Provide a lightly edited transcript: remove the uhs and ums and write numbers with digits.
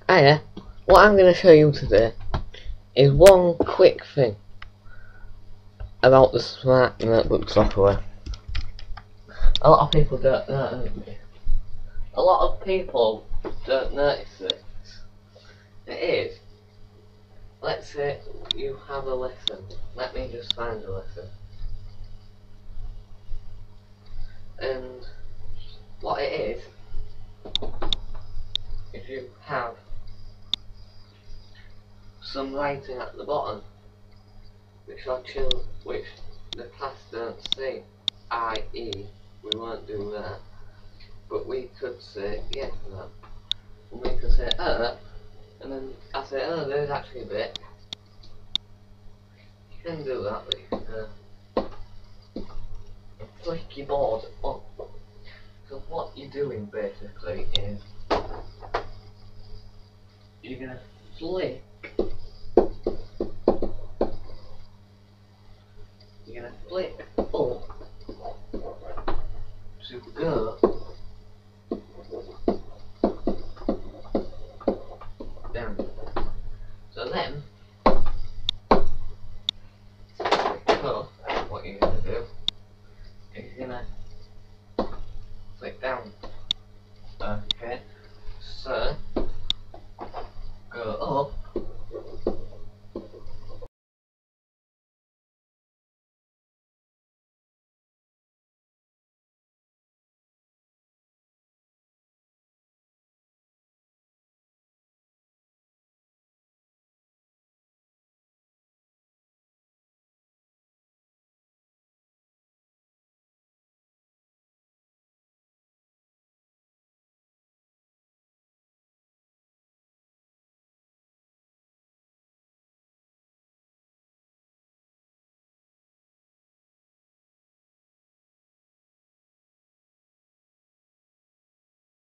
Hiya, what I'm going to show you today is one quick thing about the Smart Notebook software. A lot of people don't know. A lot of people don't notice this. It is, let's say you have a lesson. Let me just find a lesson. And what it is, if you have some writing at the bottom, which the class don't see, i.e. we won't do that, but we could say yes to that. And we could say and then I say, there's actually a bit. You can do that, but you can flick your board up. So what you're doing basically is you're gonna flick. You're gonna flick up to go down. So then